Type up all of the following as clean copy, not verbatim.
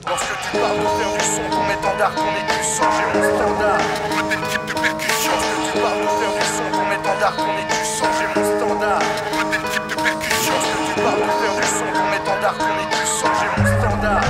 Lorsque tu parles de faire du son, ton étendard, ton écusson, j'ai mon standard. Modèle type de percussion. Lorsque tu parles de faire du son, ton étendard, ton écusson, j'ai mon standard. Modèle type de percussion. Lorsque tu parles de faire du son, ton étendard, ton écusson, j'ai mon standard.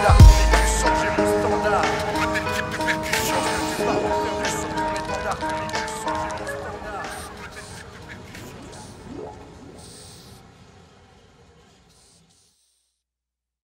Dark.